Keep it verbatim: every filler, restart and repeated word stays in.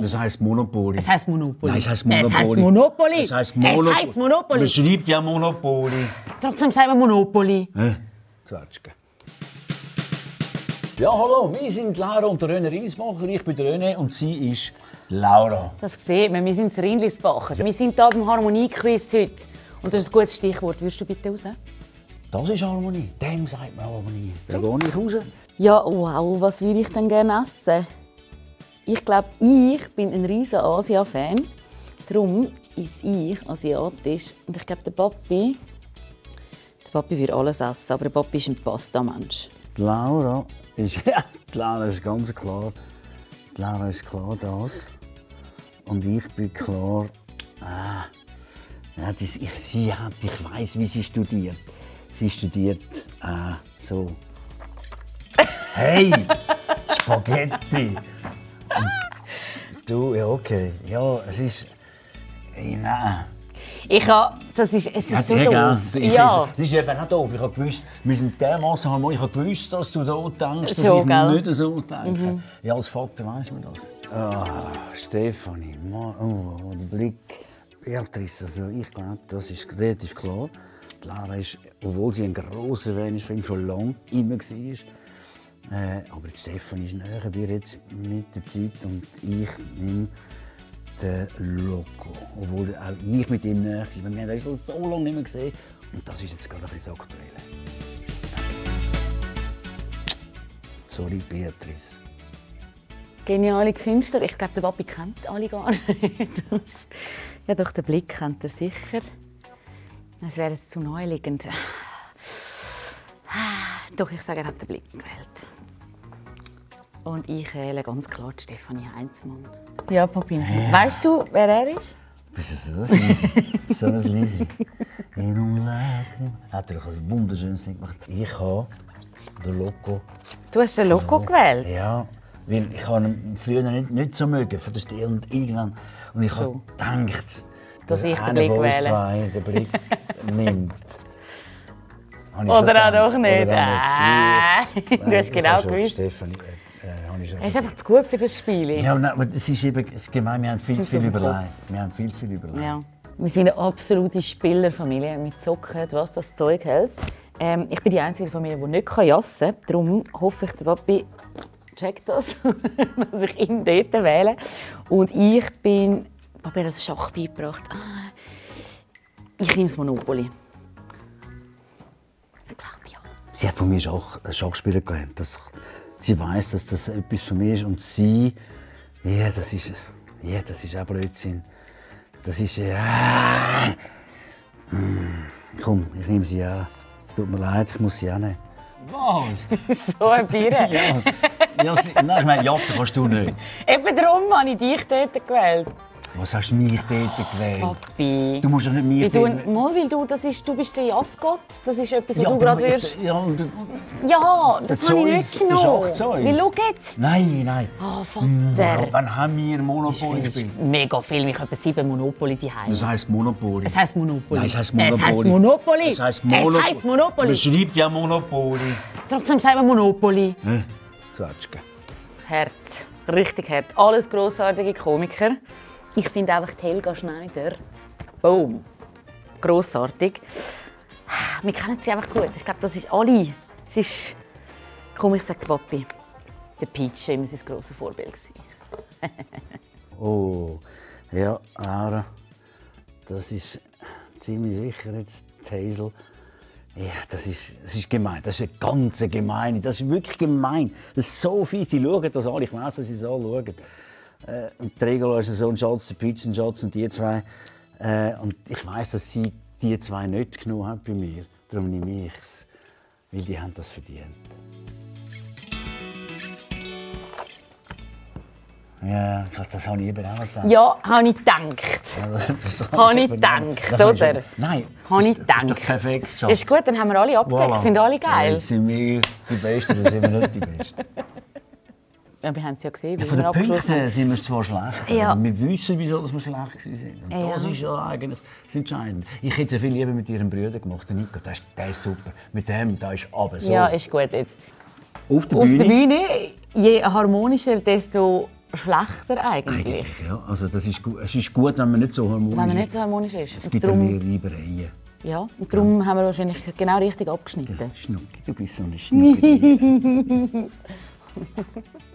Das heisst Monopoly. Es heisst Monopoly. Nein, es heisst Monopoly. Es heisst Monopoly. Es heisst Monopoly. Es heisst Monopoly. Man schreibt ja Monopoly. Trotzdem sagen wir Monopoly. Hä? Zwetschge. Ja, hallo, wir sind Laura und der René Riesmacher. Ich bin der René und sie ist Laura. Das sieht man, wir sind das Rindlisbacher. Wir sind hier beim Harmonie-Quiz heute. Und das ist ein gutes Stichwort. Würdest du bitte raus? Das ist Harmonie. Dem sagt man Harmonie. Da gehe ich raus. Ja, wow, was würde ich denn gerne essen? Ich glaube, ich bin ein riesen Asia-Fan. Darum ist ich asiatisch. Und ich glaube, der Papi, der Papi würde alles essen, aber der Papi ist ein Pasta-Mensch. Die Laura ist, ja, die Laura ist ganz klar. Die Laura ist klar das. Und ich bin klar. Ah, ja, das, ich, sie hat, ich weiss, wie sie studiert. Sie studiert äh, so. Hey, Spaghetti. Und du, ja okay, ja, es ist, hey, nein. Ich habe, das ist, es ist Ja, so egal. doof. Ich, Ja. Das ist eben auch doof. Ich habe gewusst, wir sind dermaßen harmonisch. Ich habe gewusst, dass du da denkst, dass So, ich gell? nicht so denke. Mhm. Ja, als Vater weiss man das. Ah, Stefanie, Mann, oh, der Blick. Beatrice, also ich glaube, das ist relativ klar. Die Lara ist, obwohl sie ein grosser Fan ist, schon lange immer war. Äh, aber die Stefanie ist näher bei ihr jetzt mit der Zeit und ich nehme den Loco. Obwohl auch ich mit ihm näher war. Wir haben ihn schon so lange nicht mehr gesehen. Und das ist jetzt gerade ein bisschen aktuell. Sorry, Beatrice. Geniale Künstler. Ich glaube, der Papi kennt alle gar nicht. Ja, doch, den Blick kennt er sicher. Es wäre jetzt zu naheliegend. Doch, ich sage, er hat den Blick gewählt. Und ich wähle ganz klar die Stefanie Heinzmann. Ja, Papi. Ja. Weißt du, wer er ist? Bist du so ein Lisi? So ein Lisi. Hat er ein wunderschönes Ding gemacht. Ich habe den Loco. Du hast den Loco ja. gewählt? Ja, weil ich habe ihn früher nicht, nicht so mögen von der Stil und irgendwann. Und ich so. habe gedacht, dass, dass einer von uns zwei den Blick nimmt. Oder auch doch nicht. Ah. Du hast genau gewusst. Stefanie, äh, er ist einfach zu gut für das Spiel. Ja, nein, aber es ist eben es ist gemein, wir haben viel zu viel überlegt. Wir haben viel zu viel überlegt. Ja. Wir sind eine absolute Spielerfamilie. Wir zocken, was das Zeug hält. Ähm, ich bin die einzige Familie, die nicht jassen kann. Darum hoffe ich, der Papi checkt das, dass ich ihn dort wähle. Und ich bin... Papi hat das Schach beigebracht. Ah, ich nehme das Monopoly. Ich glaube, ja. Sie hat von mir Schach, Schachspieler gelernt. Das, sie weiss, dass das etwas von mir ist. Und sie... Ja, das ist... Ja, das ist auch Blödsinn. Das ist... Ja... Hm. Komm, ich nehme sie auch. Es tut mir leid, ich muss sie auch nehmen. Was? So ein Bier? Ja. Ja, nein, ich meine, Jassen kannst du nicht. Eben darum habe ich dich dort gewählt. Was hast du mich dort gewählt? Papi. Du musst doch nicht mich du, dort... Mal, weil du, das ist, du bist der Jassgott. Das ist etwas, was ja, du gerade würdest... Ja, und, ja, das habe ich nicht genommen. Wie, schau jetzt. Nein, nein. Oh, Vater. Wann haben wir Monopoly gespielt? Mega viel. Ich habe sieben Monopoly daheim. Das heisst Monopoly. Es heisst Monopoly. Nein, es heisst Monopoly. Es heisst Monopoly. Es heisst Monopoly. Es heisst Monopoly. Man schreibt ja Monopoly. Trotzdem sagen wir Monopoly. Hä? Zwetschge. Hart. Richtig hart. Alles grossartige Komiker. Ich finde einfach die Helga Schneider. Boom. Grossartig. Wir kennen sie einfach gut. Ich glaube, das ist alle. Es ist... Komm, ich sage Papi. Der Peach war immer sein grosses Vorbild. Oh, ja, Laura. Das ist ziemlich sicher jetzt die Hazel. Ja, das ist, das ist gemein. Das ist eine ganz gemeine. Das ist wirklich gemein. Das ist so fies. Sie schauen das an. Ich weiss, dass sie es anschauen. Äh, und die Regula ist so ein Schatz, der Peach ein Schatz und die zwei. Äh, und ich weiss, dass sie die zwei nicht genommen haben bei mir. Darum nehme ich es. Weil die haben das verdient. Ja, das habe ich eben auch gedacht. Ja, habe ich gedacht. Ja, habe ich gedacht, oder? Nein, habe ich das gedacht. ist doch perfekt, Schatz. Das ist gut, dann haben wir alle abgedeckt. Voilà. Sind alle geil? Ja, sind wir die Besten oder sind wir nicht die Besten? Ja, wir haben es ja gesehen, wie Ja, von wir den abgeschlossen Punkten haben. sind wir zwar schlecht, Ja. aber wir wissen, wieso wir schlecht waren. Und Ja. das ist ja eigentlich das Entscheidende. Ich hätte es viel lieber mit ihrem Bruder gemacht, der Nico. Der ist, der ist super. Mit dem, der ist aber so. Ja, ist gut jetzt. Auf der Auf Bühne. der Bühne, je harmonischer, desto schlechter eigentlich. Eigentlich, ja. Also das ist gut. Es ist gut, wenn man nicht so harmonisch ist. Wenn man nicht so harmonisch ist. Es Und gibt darum, dann mehr Reibereien. ja, und darum ja. haben wir wahrscheinlich genau richtig abgeschnitten. Schnucki, du bist so eine Schnucki.